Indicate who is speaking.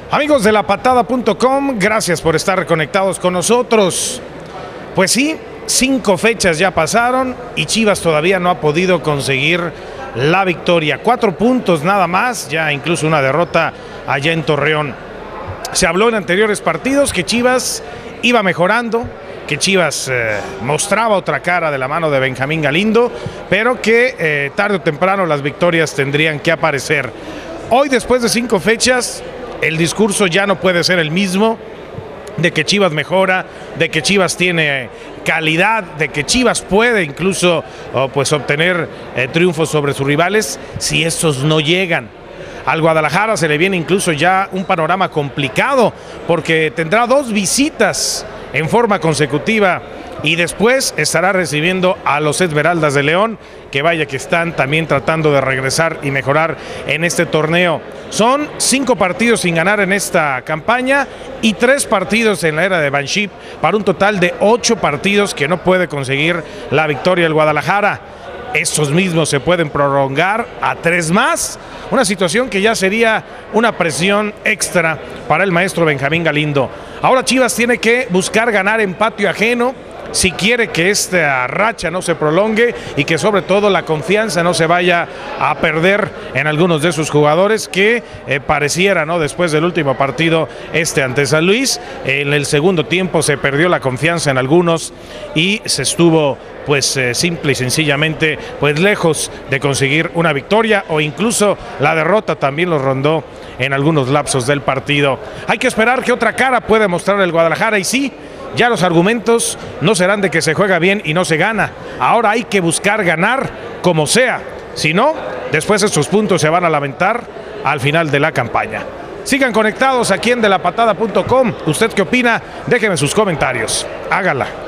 Speaker 1: Amigos de lapatada.com, gracias por estar conectados con nosotros. Pues sí, 5 fechas ya pasaron y Chivas todavía no ha podido conseguir la victoria. 4 puntos nada más, ya incluso una derrota allá en Torreón. Se habló en anteriores partidos que Chivas iba mejorando, que Chivas mostraba otra cara de la mano de Benjamín Galindo, pero que tarde o temprano las victorias tendrían que aparecer. Hoy, después de 5 fechas, el discurso ya no puede ser el mismo, de que Chivas mejora, de que Chivas tiene calidad, de que Chivas puede incluso obtener triunfos sobre sus rivales si estos no llegan. Al Guadalajara se le viene incluso ya un panorama complicado porque tendrá 2 visitas en forma consecutiva y después estará recibiendo a los Esmeraldas de León, que vaya que están también tratando de regresar y mejorar en este torneo. Son 5 partidos sin ganar en esta campaña y 3 partidos en la era de Banship, para un total de 8 partidos que no puede conseguir la victoria el Guadalajara. Estos mismos se pueden prolongar a 3 más, una situación que ya sería una presión extra para el maestro Benjamín Galindo. Ahora Chivas tiene que buscar ganar en patio ajeno si quiere que esta racha no se prolongue y que sobre todo la confianza no se vaya a perder en algunos de sus jugadores que pareciera, ¿no? Después del último partido ante San Luis, en el segundo tiempo se perdió la confianza en algunos y se estuvo simple y sencillamente lejos de conseguir una victoria, o incluso la derrota también los rondó en algunos lapsos del partido. Hay que esperar que otra cara puede mostrar el Guadalajara, y sí, ya los argumentos no serán de que se juega bien y no se gana. Ahora hay que buscar ganar como sea. Si no, después estos puntos se van a lamentar al final de la campaña. Sigan conectados aquí en delapatada.com. ¿Usted qué opina? Déjeme sus comentarios. Hágala.